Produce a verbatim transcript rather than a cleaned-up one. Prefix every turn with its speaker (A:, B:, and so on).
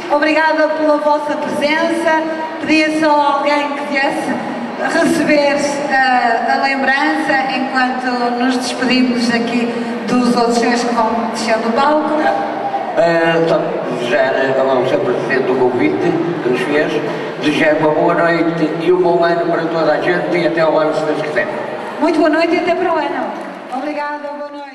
A: Obrigada pela vossa presença. Pedia só a alguém que viesse receber uh, a lembrança enquanto nos despedimos aqui dos outros senhores que vão descer do palco.
B: Uh, só desejar ao seu Presidente o convite que nos fez, desejar uma boa noite e um bom ano para toda a gente e até ao ano, se Deus quiser.
A: Muito boa noite e até para o ano. Obrigada, boa noite.